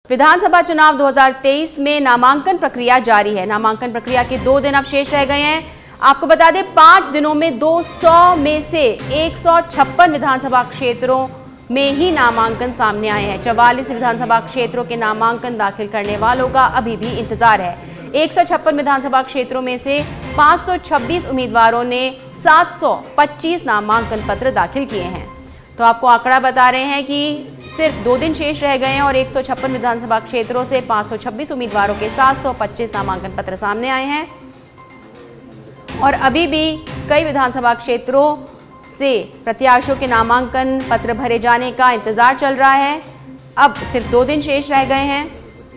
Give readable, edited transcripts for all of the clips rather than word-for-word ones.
विधानसभा चुनाव 2023 में नामांकन प्रक्रिया जारी है। नामांकन प्रक्रिया के 2 दिन अब शेष रह गए हैं। आपको बता दें 5 दिनों में 200 में से 156 विधानसभा क्षेत्रों में ही नामांकन सामने आए हैं। 44 विधानसभा क्षेत्रों के नामांकन दाखिल करने वालों का अभी भी इंतजार है। 156 विधानसभा क्षेत्रों में से 526 उम्मीदवारों ने 725 नामांकन पत्र दाखिल किए हैं। तो आपको आंकड़ा बता रहे हैं कि सिर्फ 2 दिन शेष रह गए हैं और 156 विधानसभा क्षेत्रों से 526 उम्मीदवारों के 725 नामांकन पत्र सामने आए हैं और अभी भी कई विधानसभा क्षेत्रों से प्रत्याशियों के नामांकन पत्र भरे जाने का इंतजार चल रहा है। अब सिर्फ 2 दिन शेष रह गए हैं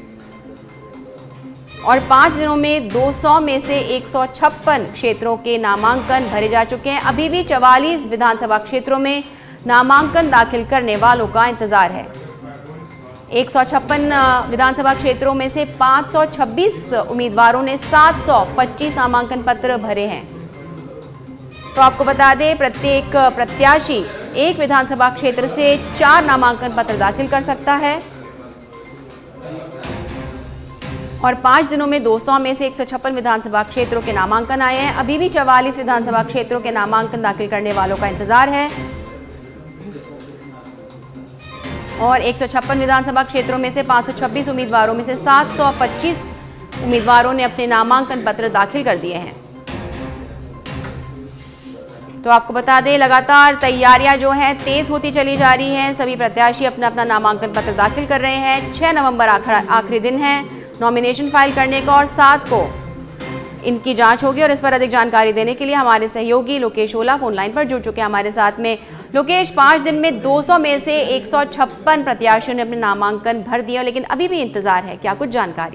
और 5 दिनों में 200 में से 156 क्षेत्रों के नामांकन भरे जा चुके हैं। अभी भी 44 विधानसभा क्षेत्रों में नामांकन दाखिल करने वालों का इंतजार है। 156 विधानसभा क्षेत्रों में से 526 उम्मीदवारों ने 725 नामांकन पत्र भरे हैं। तो आपको बता दें प्रत्येक प्रत्याशी एक विधानसभा क्षेत्र से 4 नामांकन पत्र दाखिल कर सकता है और 5 दिनों में 200 में से 156 विधानसभा क्षेत्रों के नामांकन आए हैं। अभी भी 44 विधानसभा क्षेत्रों के नामांकन दाखिल करने वालों का इंतजार है और 156 विधानसभा क्षेत्रों में से 526 उम्मीदवारों में से 725 उम्मीदवारों ने अपने नामांकन पत्र दाखिल कर दिए हैं। तो आपको बता दें लगातार तैयारियां जो हैं तेज होती चली जा रही हैं। सभी प्रत्याशी अपना अपना नामांकन पत्र दाखिल कर रहे हैं। 6 नवंबर आखिरी दिन है नॉमिनेशन फाइल करने का और 7 को इनकी जांच होगी और इस पर अधिक जानकारी देने के लिए हमारे सहयोगी लोकेश ओला फोन लाइन पर जुड़ चुके हैं हमारे साथ में। लोकेश, 5 दिन में 200 में से 156 प्रत्याशियों ने अपने नामांकन भर दिया लेकिन अभी भी इंतजार है, क्या कुछ जानकारी?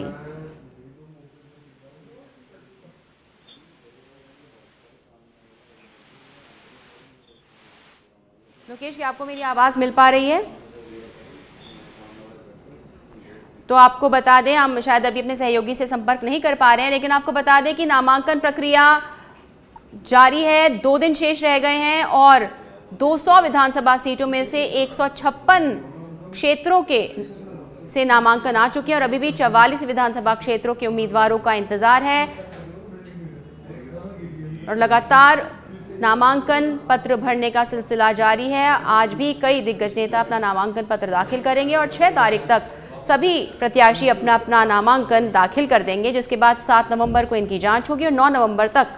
लोकेश, क्या आपको मेरी आवाज मिल पा रही है? तो आपको बता दें, हम शायद अभी अपने सहयोगी से संपर्क नहीं कर पा रहे हैं, लेकिन आपको बता दें कि नामांकन प्रक्रिया जारी है। 2 दिन शेष रह गए हैं और 200 विधानसभा सीटों में से 156 क्षेत्रों के से नामांकन आ चुके हैं और अभी भी 44 विधानसभा क्षेत्रों के उम्मीदवारों का इंतजार है और लगातार नामांकन पत्र भरने का सिलसिला जारी है। आज भी कई दिग्गज नेता अपना नामांकन पत्र दाखिल करेंगे और 6 तारीख तक सभी प्रत्याशी अपना अपना नामांकन दाखिल कर देंगे, जिसके बाद 7 नवंबर को इनकी जांच होगी और 9 नवंबर तक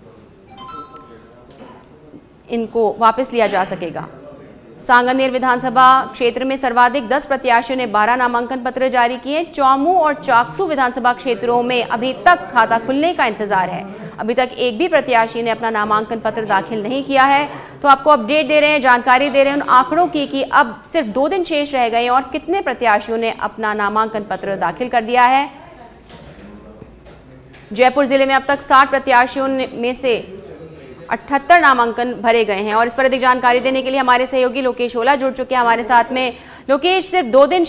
इनको वापस लिया जा सकेगा। सांगनेर विधानसभा क्षेत्र में सर्वाधिक 10 प्रत्याशियों ने 12 नामांकन पत्र जारी किए। चौमू और चाकसू विधानसभा क्षेत्रों में अभी तक खाता खुलने का इंतजार है। अभी तक एक भी प्रत्याशी ने अपना नामांकन पत्र दाखिल नहीं किया है। तो आपको अपडेट दे रहे हैं, जानकारी दे रहे हैं उन आंकड़ों की कि अब सिर्फ 2 दिन शेष रह गए और कितने प्रत्याशियों ने अपना नामांकन पत्र दाखिल कर दिया है। जयपुर जिले में अब तक 60 प्रत्याशियों में से 78 नामांकन भरे गए हैं और इस पर अधिक जानकारी देने के लिए हमारे सहयोगी लोकेश ओला जुड़ चुके हैं हमारे साथ में। लोकेश, सिर्फ 2 दिन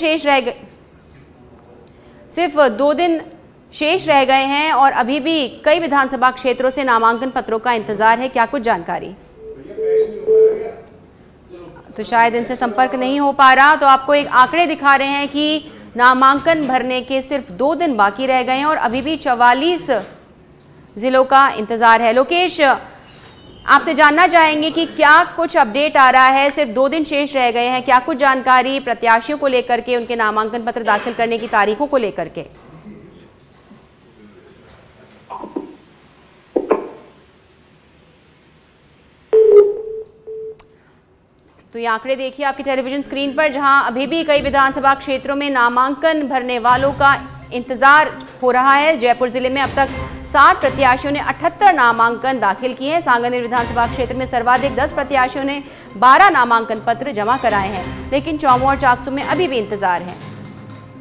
शेष रह गए हैं और अभी भी कई विधानसभा क्षेत्रों से नामांकन पत्रों का इंतजार है, क्या कुछ जानकारी? तो शायद इनसे संपर्क नहीं हो पा रहा। तो आपको एक आंकड़े दिखा रहे हैं कि नामांकन भरने के सिर्फ 2 दिन बाकी रह गए हैं और अभी भी 44 जिलों का इंतजार है। लोकेश, आपसे जानना चाहेंगे कि क्या कुछ अपडेट आ रहा है? सिर्फ 2 दिन शेष रह गए हैं, क्या कुछ जानकारी प्रत्याशियों को लेकर के, उनके नामांकन पत्र दाखिल करने की तारीखों को लेकर के? तो ये आंकड़े देखिए आपकी टेलीविजन स्क्रीन पर, जहां अभी भी कई विधानसभा क्षेत्रों में नामांकन भरने वालों का इंतजार हो रहा है। जयपुर जिले में अब तक 60 प्रत्याशियों ने 78 नामांकन दाखिल किए हैं। सांगनेर विधानसभा क्षेत्र में सर्वाधिक 10 प्रत्याशियों ने 12 नामांकन पत्र जमा कराए हैं, लेकिन चौमू और चाकसू में अभी भी इंतजार है।